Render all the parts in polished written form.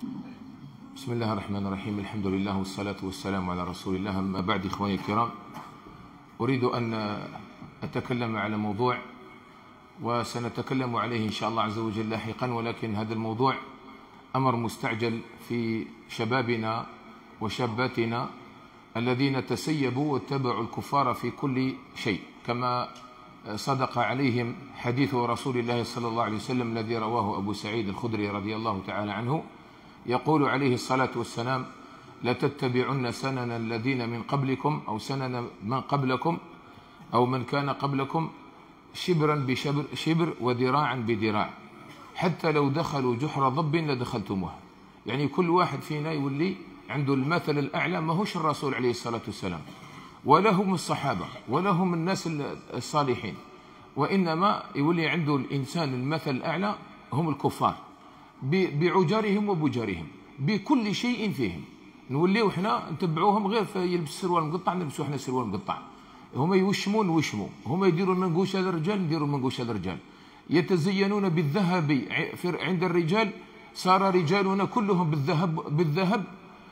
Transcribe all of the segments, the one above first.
بسم الله الرحمن الرحيم. الحمد لله والصلاة والسلام على رسول الله. أما بعد، إخواني الكرام، أريد أن أتكلم على موضوع وسنتكلم عليه إن شاء الله عز وجل لاحقا، ولكن هذا الموضوع أمر مستعجل في شبابنا وشاباتنا الذين تسيبوا واتبعوا الكفار في كل شيء، كما صدق عليهم حديث رسول الله صلى الله عليه وسلم الذي رواه أبو سعيد الخدري رضي الله تعالى عنه، يقول عليه الصلاة والسلام: لتتبعن سنن الذين من قبلكم أو سنن من قبلكم أو من كان قبلكم شبرا بشبر شبر وذراعا بذراع حتى لو دخلوا جحر ضب لدخلتموه. يعني كل واحد فينا يولي عنده المثل الأعلى، ما هوش الرسول عليه الصلاة والسلام ولا هم الصحابة ولا هم الناس الصالحين، وإنما يولي عنده الإنسان المثل الأعلى هم الكفار بعجارهم وبجارهم بكل شيء فيهم. نوليو احنا نتبعوهم غير في يلبس سروال مقطع نلبسوا احنا سروال مقطع، هما يوشمون نوشموا، هما يديروا المنقوش هذا الرجال نديروا المنقوش هذا الرجال، يتزينون بالذهب عند الرجال، صار رجالنا كلهم بالذهب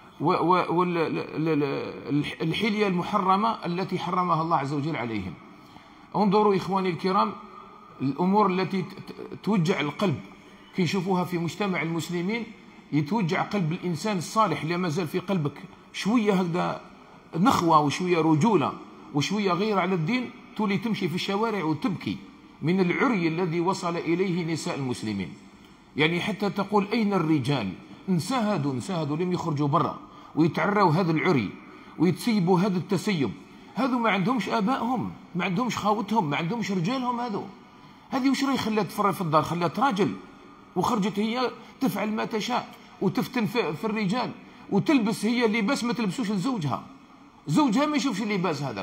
والحلية المحرمة التي حرمها الله عز وجل عليهم. انظروا إخواني الكرام الأمور التي توجع القلب كي نشوفوها في مجتمع المسلمين، يتوجع قلب الإنسان الصالح اللي ما زال في قلبك شوية هكذا نخوة وشوية رجولة وشوية غير على الدين، تولي تمشي في الشوارع وتبكي من العري الذي وصل إليه نساء المسلمين. يعني حتى تقول أين الرجال؟ انسهدوا لم يخرجوا برا ويتعروا هذا العري ويتسيبوا هذا التسيب. هذو ما عندهمش آبائهم، ما عندهمش خاوتهم، ما عندهمش رجالهم. هذه وش راهي خلات تفرج في الدار؟ خلات راجل وخرجت هي تفعل ما تشاء وتفتن في الرجال وتلبس هي اللباس ما تلبسوش لزوجها، زوجها ما يشوفش اللباس هذاك،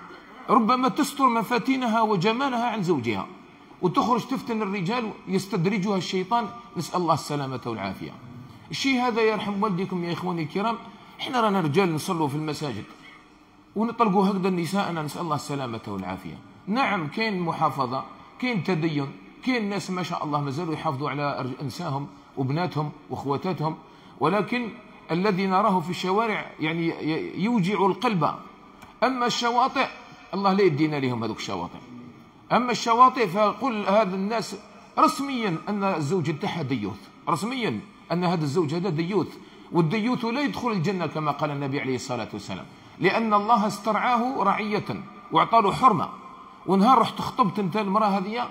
ربما تستر مفاتنها وجمالها عن زوجها وتخرج تفتن الرجال يستدرجها الشيطان، نسأل الله السلامة والعافية. الشيء هذا يرحم والديكم يا إخواني الكرام، احنا رانا رجال نصلوا في المساجد ونطلقوا هكذا نساءنا، نسأل الله السلامة والعافية. نعم كاين محافظة، كاين تدين، كاين ناس ما شاء الله مازالوا يحافظوا على انساهم وبناتهم واخواتاتهم، ولكن الذي نراه في الشوارع يعني يوجع القلب. اما الشواطئ الله لا يدينا لهم هذوك الشواطئ، اما الشواطئ فقل هذا الناس رسميا ان الزوج تاعها ديوث، رسميا ان هذا الزوج هذا ديوث، والديوث لا يدخل الجنة كما قال النبي عليه الصلاة والسلام، لأن الله استرعاه رعية واعطى له حرمة. ونهار رحت خطبت انت المرأة هذه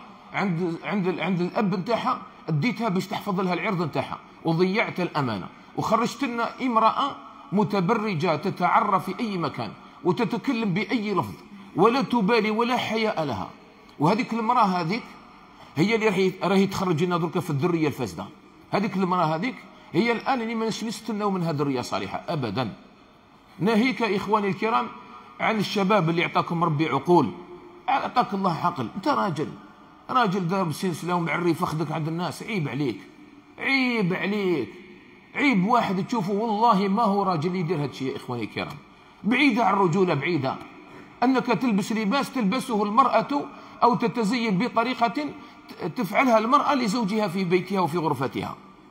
عند الاب نتاعها، اديتها باش تحفظ لها العرض نتاعها وضيعت الامانه، وخرجت لنا امراه متبرجه تتعرى في اي مكان وتتكلم باي لفظ ولا تبالي ولا حياء لها. وهذيك المراه هذيك هي اللي راهي تخرج لنا دركا في الذريه الفاسده. هذيك المراه هذيك هي الان اللي ما نستناو منها ذريه صالحه ابدا. ناهيك اخواني الكرام عن الشباب اللي اعطاكم ربي عقول، اعطاك الله عقل، انت راجل دار بسلسله ومعري فخذك عند الناس، عيب عليك، عيب عليك، عيب واحد تشوفه والله ما هو راجل يدير هذا الشيء. يا اخواني الكرام بعيده عن الرجوله، بعيده انك تلبس لباس تلبسه المراه او تتزين بطريقه تفعلها المراه لزوجها في بيتها وفي غرفتها،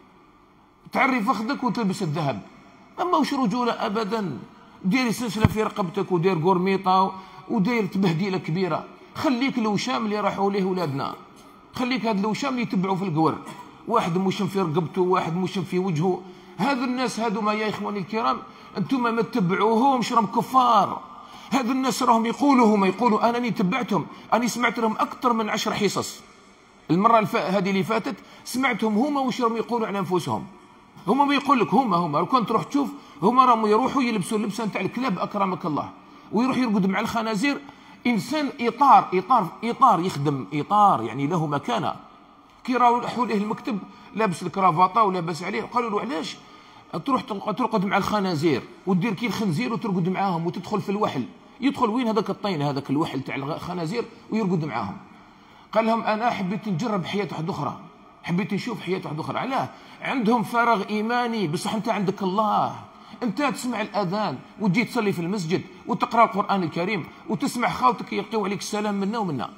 تعري فخذك وتلبس الذهب، اما وش رجوله ابدا. ديري سلسله في رقبتك ودير قرميطه ودير تبهديله كبيره. خليك الوشام اللي راحوا ليه ولادنا، خليك هذا الوشام اللي يتبعوا في القور، واحد موشم في رقبته واحد موشم في وجهه. هذا الناس هذوما يا اخواني الكرام انتم ما تتبعوهمش، راهم كفار. هذا الناس راهم يقولوا انا تبعتهم، انا سمعت لهم اكثر من 10 حصص. المره هذه اللي فاتت سمعتهم هما واش راهم يقولوا على انفسهم. هما ما يقول لك، هما لو كنت تروح تشوف هما راهم يروحوا يلبسوا اللبسه نتاع الكلاب اكرمك الله، ويروح يرقد مع الخنازير. انسان اطار يخدم اطار يعني له مكانه. كي راحوا له المكتب لابس الكرافاطه ولابس عليه، قالوا له علاش تروح ترقد مع الخنازير وتدير كي الخنزير وترقد معاهم وتدخل في الوحل؟ يدخل وين هذاك الطين هذاك الوحل تاع الخنازير ويرقد معاهم؟ قال لهم انا حبيت نجرب حياه واحده اخرى، حبيت نشوف حياه واحده اخرى. علاه؟ عندهم فراغ ايماني، بصح انت عندك الله، انت تسمع الاذان وتجي تصلي في المسجد وتقرا القران الكريم وتسمع خاوتك يلقيو عليك السلام منا ومنا،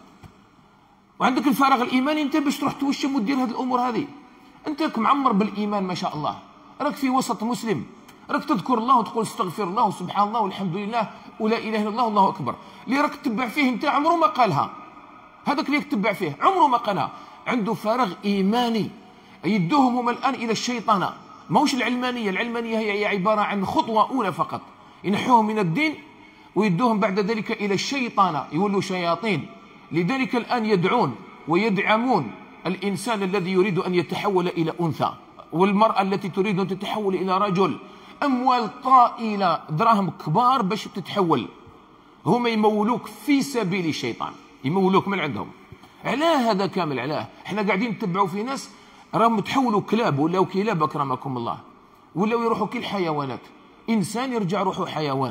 وعندك الفراغ الايماني انت باش تروح توشم وتدير هذه الامور هذه. انت معمر بالايمان ما شاء الله، راك في وسط مسلم، راك تذكر الله وتقول استغفر الله وسبحان الله والحمد لله ولا اله الا الله والله اكبر. اللي راك تتبع فيه انت عمره ما قالها، هذاك اللي تتبع فيه عمره ما قالها، عنده فراغ ايماني. يدوهم هما الان الى الشيطنه، ماهوش العلمانيه. العلمانيه هي عباره عن خطوه اولى فقط، ينحوهم من الدين ويدوهم بعد ذلك الى الشيطنه، يولوا شياطين. لذلك الان يدعون ويدعمون الانسان الذي يريد ان يتحول الى انثى، والمراه التي تريد ان تتحول الى رجل. اموال طائله، دراهم كبار باش تتحول. هما يمولوك في سبيل الشيطان، يمولوك من عندهم. علاه هذا كامل؟ علاه احنا قاعدين نتبعوا في ناس راهم تحولوا كلاب، ولاو كلاب اكرمكم الله، ولاو يروحوا كالحيوانات. انسان يرجع روحه حيوان.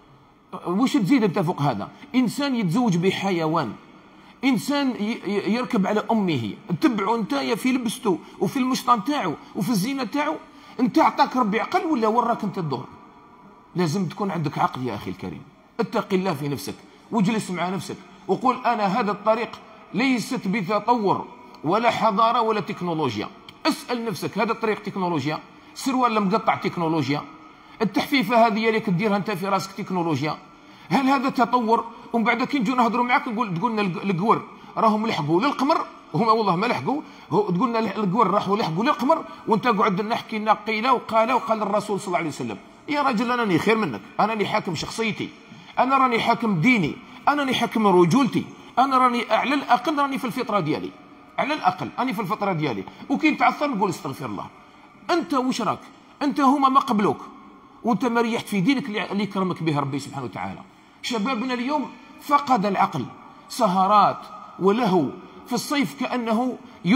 واش تزيد انت فوق هذا؟ انسان يتزوج بحيوان، انسان يركب على امه. تبعوا نتايا في لبسته وفي المشطه نتاعو وفي الزينه تاعو. انت عطاك ربي عقل ولا وراك انت الدور؟ لازم تكون عندك عقل يا اخي الكريم. اتق الله في نفسك واجلس مع نفسك وقول انا هذا الطريق ليست بتطور ولا حضاره ولا تكنولوجيا. اسال نفسك هذا الطريق تكنولوجيا؟ سروال مقطع تكنولوجيا؟ التحفيفه هذه اللي كديرها انت في راسك تكنولوجيا؟ هل هذا تطور؟ ومن بعد كي نجوا نهضروا معاك تقول لنا القور راهم لحقوا للقمر، هما والله ما لحقوا. تقول لنا القور راحوا لحقوا للقمر، وانت قعد نحكي لنا قيل وقال الرسول صلى الله عليه وسلم. يا راجل انا راني خير منك، انا راني حاكم شخصيتي، انا راني حاكم ديني، انا راني حاكم رجولتي، انا راني على الاقل راني في الفطره ديالي، على الاقل راني في الفطره ديالي. وكي نتعثر نقول استغفر الله. انت واش راك؟ انت هما ما قبلوك وانت ما ريحت في دينك اللي كرمك به ربي سبحانه وتعالى. شبابنا اليوم فقد العقل، سهرات ولهو في الصيف، كأنه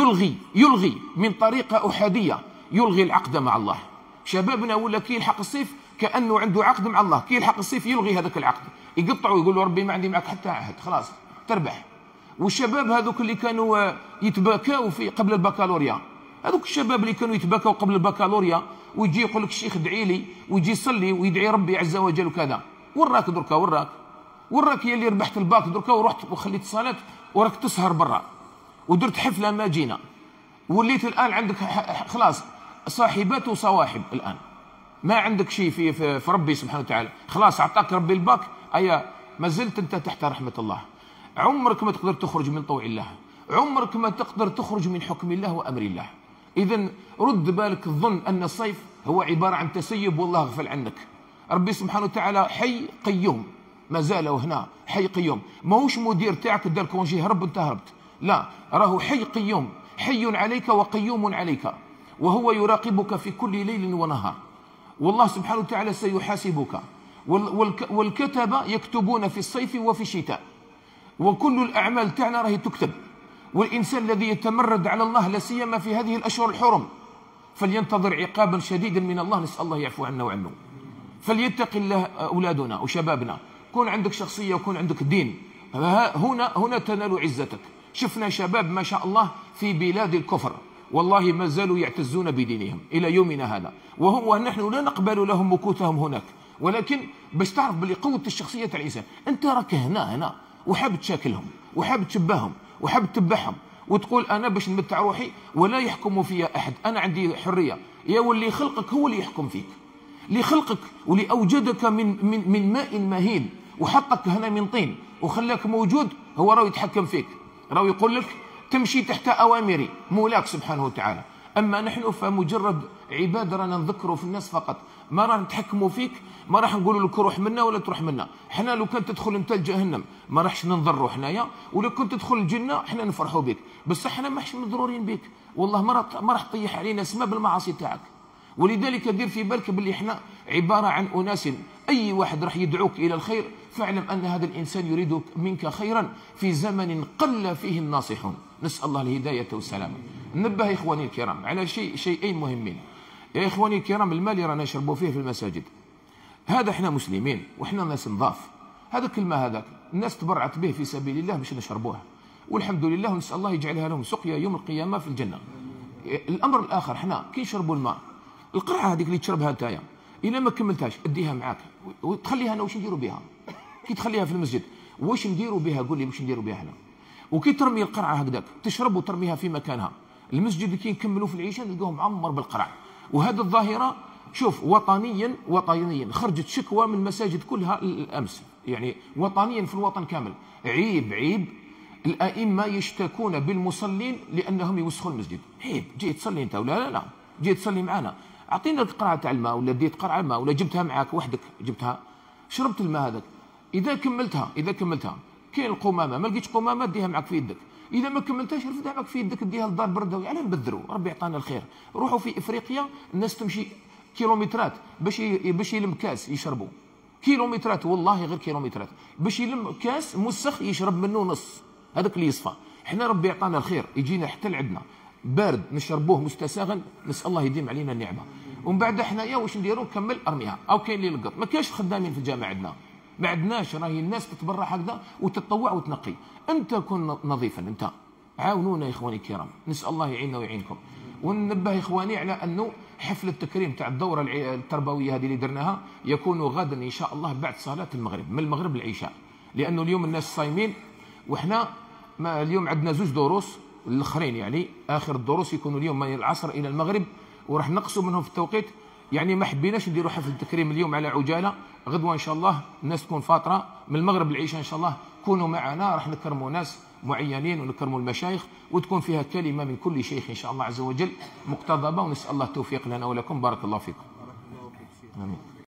يلغي من طريقة أحادية، يلغي العقد مع الله. شبابنا ولا كي يلحق الصيف كأنه عنده عقد مع الله، كي يلحق الصيف يلغي هذاك العقد، يقطعوا يقول له ربي ما عندي معك حتى عهد، خلاص تربح. والشباب هذوك اللي كانوا يتباكاو في قبل البكالوريا، هذوك الشباب اللي كانوا يتباكاو قبل البكالوريا ويجي يقول لك الشيخ ادعي لي ويجي يصلي ويدعي ربي عز وجل وكذا، وراك دركا؟ وراك يا اللي ربحت الباك دركا ورحت وخليت الصلاه وراك تسهر برا ودرت حفله ما جينا، وليت الان عندك خلاص صاحبات وصواحب، الان ما عندك شيء في ربي سبحانه وتعالى. خلاص اعطاك ربي الباك، ايا ما زلت انت تحت رحمه الله. عمرك ما تقدر تخرج من طوع الله، عمرك ما تقدر تخرج من حكم الله وامر الله. اذا رد بالك، الظن ان الصيف هو عباره عن تسيب والله غفل عنك. ربي سبحانه وتعالى حي قيوم، ما زال هنا حي قيوم، ماهوش مدير تاعك دار كونجي هرب وانت هربت، لا، راه حي قيوم، حي عليك وقيوم عليك، وهو يراقبك في كل ليل ونهار. والله سبحانه وتعالى سيحاسبك، والكتبة يكتبون في الصيف وفي الشتاء، وكل الأعمال تاعنا راهي تكتب. والإنسان الذي يتمرد على الله لا سيما في هذه الأشهر الحرم فلينتظر عقابا شديدا من الله، نسأل الله يعفو عنا وعنه. فليتق الله أولادنا وشبابنا، كون عندك شخصية وكون عندك دين، هنا تنال عزتك. شفنا شباب ما شاء الله في بلاد الكفر والله ما زالوا يعتزون بدينهم إلى يومنا هذا، ونحن لا نقبل لهم مكوثهم هناك، ولكن باش تعرف بلي قوة الشخصية تاع الإنسان. أنت راك هنا وحاب تشاكلهم وحاب تشبههم وحاب تتبعهم وتقول أنا باش نمتع روحي ولا يحكم فيا أحد، أنا عندي حرية. يا واللي خلقك هو اللي يحكم فيك، اللي خلقك واللي أوجدك من ماء مهين وحطك هنا من طين وخلاك موجود، هو راهو يتحكم فيك، راهو يقول لك تمشي تحت أوامري مولاك سبحانه وتعالى. أما نحن فمجرد عباد رانا نذكروا في الناس فقط، ما راح نتحكموا فيك، ما راح نقولوا لك روح منا ولا تروح منا. حنا لو كان تدخل انت لجهنم ما راحش ننضروا حنايا، ولو كنت تدخل الجنه حنا نفرحوا بك، بس حنا ماحش مضرورين بك، والله ما راح تطيح علينا اسماء بالمعاصي تاعك. ولذلك دير في بالك باللي احنا عباره عن اناس، اي واحد راح يدعوك الى الخير فاعلم ان هذا الانسان يريد منك خيرا في زمن قل فيه الناصحون، نسال الله الهدايه والسلامه. نبه اخواني الكرام على شيئين مهمين. يا اخواني الكرام، الماء اللي رانا نشربوا فيه في المساجد هذا احنا مسلمين واحنا ناس نضاف، هذاك الماء هذاك الناس تبرعت به في سبيل الله باش نشربوه، والحمد لله، ونسال الله يجعلها لهم سقيا يوم القيامه في الجنه. الامر الاخر، احنا كي نشربوا الماء، القرعه هذيك اللي تشربها نتايا الا ما كملتهاش اديها معاك وتخليها. انا واش نديروا بها؟ كي تخليها في المسجد واش نديروا بها؟ قول لي واش نديروا بها هنا. وكي ترمي القرعه هكذاك تشرب وترميها في مكانها. المسجد كي نكملوا في العشاء نلقاهم معمر بالقرع، وهذه الظاهرة شوف وطنيا خرجت شكوى من المساجد كلها الأمس، يعني وطنيا في الوطن كامل. عيب الأئمة يشتكون بالمصلين لأنهم يوسخوا المسجد. عيب، جيت تصلي أنت ولا لا؟ جيت تصلي معنا، أعطينا القرعة تاع الماء، ولا ديت قرعة الماء، ولا جبتها معاك وحدك، جبتها شربت الماء هذاك. إذا كملتها كاين القمامة، ما لقيتش قمامة ديها معك في يدك. إذا ما كملتهاش رفدها معك في يدك، ديها للدار بردوي. على نبذروا، ربي يعطانا الخير. روحوا في إفريقيا الناس تمشي كيلومترات باش يلم كاس يشربوا، كيلومترات والله غير كيلومترات باش يلم كاس مسخ يشرب منه نص، هذاك اللي يصفى. احنا ربي يعطانا الخير، يجينا حتى لعندنا بارد نشربوه مستساغا، نسال الله يديم علينا النعمه. ومن بعد حنايا واش نديروا؟ نكمل ارميها. او كاين اللي يلقط، ما كاينش خدامين في الجامع عندنا، ما عندناش. راهي الناس تتبرع هكذا وتتطوع وتنقي. انت كن نظيفا، انت عاونونا يا اخواني الكرام، نسال الله يعيننا ويعينكم. وننبه اخواني على انه حفل التكريم تاع الدوره التربويه هذه اللي درناها يكون غدا ان شاء الله بعد صلاه المغرب، من المغرب للعشاء، لانه اليوم الناس صايمين وحنا اليوم عندنا زوج دروس الاخرين، يعني اخر الدروس يكونوا اليوم من العصر الى المغرب، وراح نقصوا منهم في التوقيت. يعني ما حبيناش نديروا حفل التكريم اليوم على عجاله. غدوه ان شاء الله الناس تكون فاطره من المغرب للعشاء ان شاء الله، كونوا معنا، راح نكرموا ناس معينين ونكرموا المشايخ، وتكون فيها كلمه من كل شيخ ان شاء الله عز وجل مقتضبه، ونسال الله التوفيق لنا ولكم. بارك الله فيكم. امين.